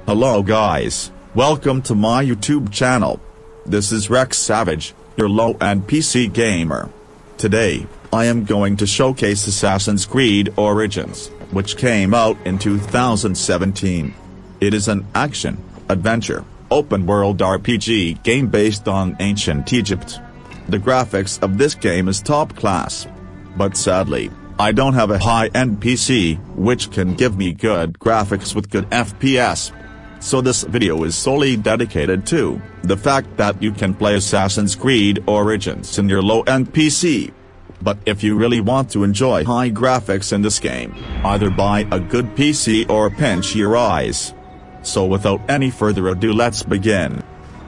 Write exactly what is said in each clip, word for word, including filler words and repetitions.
Hello guys, welcome to my YouTube channel. This is Rex Savage, your low-end P C gamer. Today, I am going to showcase Assassin's Creed Origins, which came out in two thousand seventeen. It is an action, adventure, open-world R P G game based on ancient Egypt. The graphics of this game is top class. But sadly, I don't have a high-end P C, which can give me good graphics with good F P S. So this video is solely dedicated to the fact that you can play Assassin's Creed Origins in your low-end P C. But if you really want to enjoy high graphics in this game, either buy a good P C or pinch your eyes. So without any further ado, let's begin.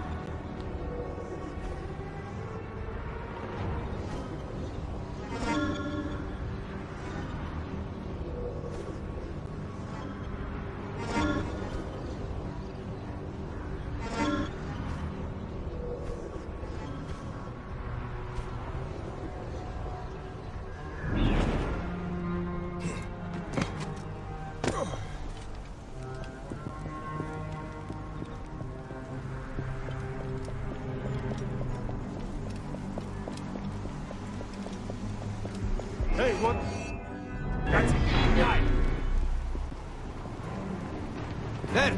Hey, what? That's it. Right. There.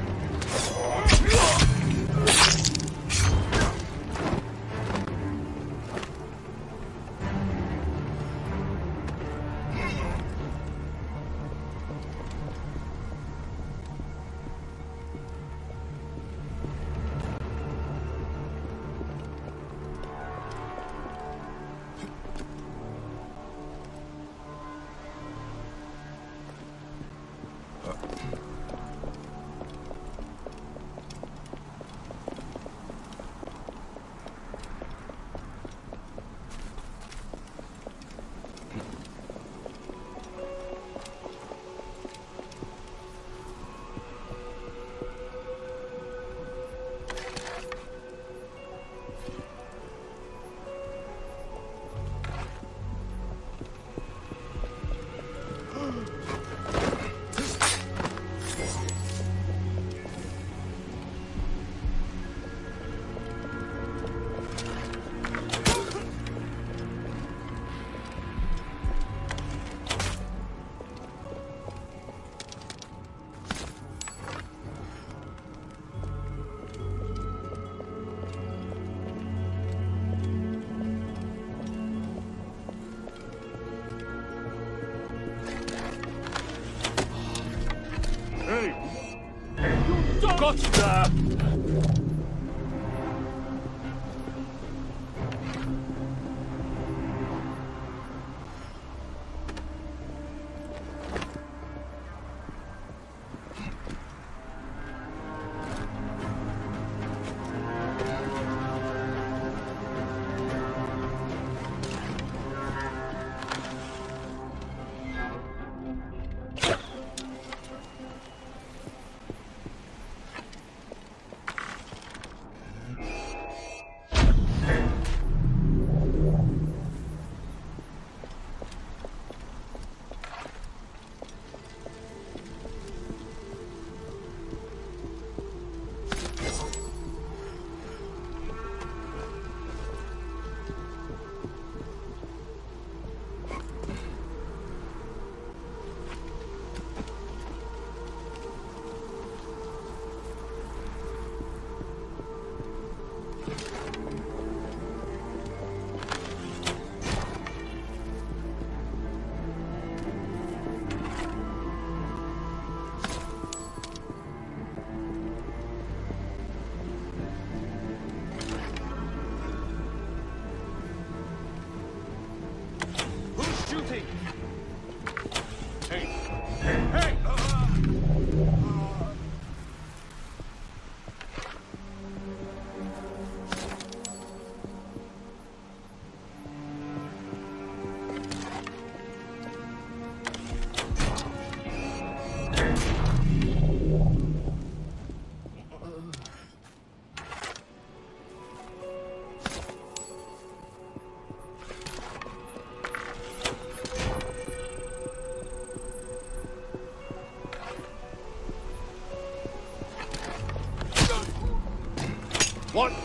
Gotcha! One.